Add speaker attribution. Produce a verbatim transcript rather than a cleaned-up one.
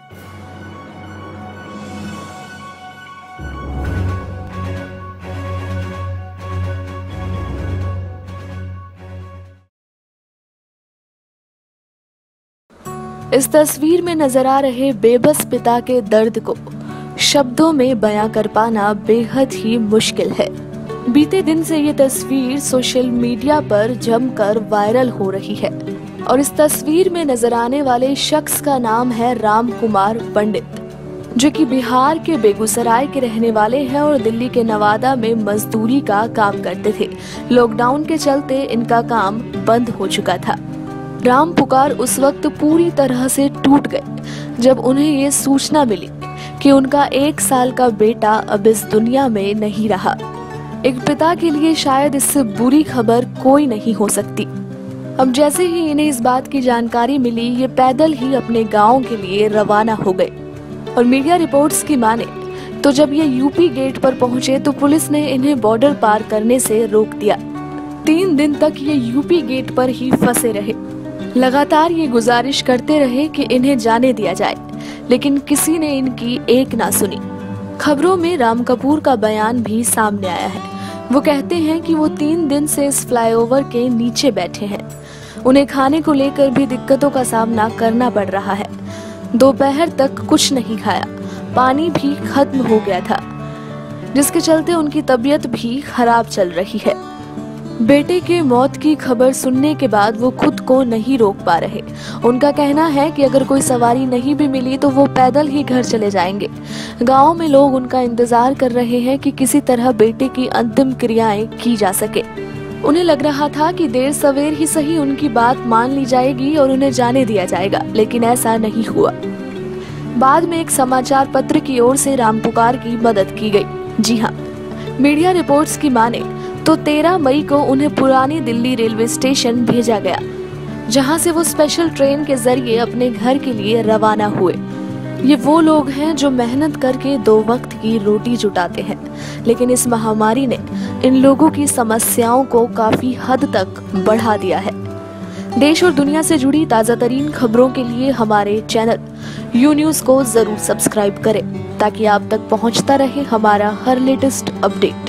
Speaker 1: इस तस्वीर में नजर आ रहे बेबस पिता के दर्द को शब्दों में बयां कर पाना बेहद ही मुश्किल है। बीते दिन से ये तस्वीर सोशल मीडिया पर जमकर वायरल हो रही है और इस तस्वीर में नजर आने वाले शख्स का नाम है राम कुमार पंडित, जो कि बिहार के बेगूसराय के रहने वाले हैं और दिल्ली के नवादा में मजदूरी का काम करते थे। लॉकडाउन के चलते इनका काम बंद हो चुका था। राम पुकार उस वक्त पूरी तरह से टूट गए जब उन्हें ये सूचना मिली कि उनका एक साल का बेटा अब इस दुनिया में नहीं रहा। एक पिता के लिए शायद इससे बुरी खबर कोई नहीं हो सकती। अब जैसे ही इन्हें इस बात की जानकारी मिली, ये पैदल ही अपने गांव के लिए रवाना हो गए और मीडिया रिपोर्ट्स की माने तो जब ये यूपी गेट पर पहुंचे तो पुलिस ने इन्हें बॉर्डर पार करने से रोक दिया। तीन दिन तक ये यूपी गेट पर ही फंसे रहे। लगातार ये गुजारिश करते रहे कि इन्हें जाने दिया जाए, लेकिन किसी ने इनकी एक ना सुनी। खबरों में राम कपूर का बयान भी सामने आया है। वो कहते हैं कि वो तीन दिन से इस फ्लाईओवर के नीचे बैठे हैं। उन्हें खाने को लेकर भी दिक्कतों का सामना करना पड़ रहा है। दोपहर तक कुछ नहीं खाया, पानी भी खत्म हो गया था, जिसके चलते उनकी तबीयत भी खराब चल रही है। बेटे के मौत की खबर सुनने के बाद वो खुद को नहीं रोक पा रहे। उनका कहना है कि अगर कोई सवारी नहीं भी मिली तो वो पैदल ही घर चले जाएंगे। गांव में लोग उनका इंतजार कर रहे हैं कि किसी तरह बेटे की अंतिम क्रियाएं की जा सके। उन्हें लग रहा था कि देर सवेर ही सही उनकी बात मान ली जाएगी और उन्हें जाने दिया जाएगा, लेकिन ऐसा नहीं हुआ। बाद में एक समाचार पत्र की ओर से राम पुकार की मदद की गई। जी हाँ, मीडिया रिपोर्ट्स की माने तो तेरह मई को उन्हें पुरानी दिल्ली रेलवे स्टेशन भेजा गया, जहां से वो स्पेशल ट्रेन के जरिए अपने घर के लिए रवाना हुए। ये वो लोग हैं जो मेहनत करके दो वक्त की रोटी जुटाते हैं, लेकिन इस महामारी ने इन लोगों की समस्याओं को काफी हद तक बढ़ा दिया है। देश और दुनिया से जुड़ी ताजा तरीन खबरों के लिए हमारे चैनल यू न्यूज को जरूर सब्सक्राइब करें, ताकि आप तक पहुंचता रहे हमारा हर लेटेस्ट अपडेट।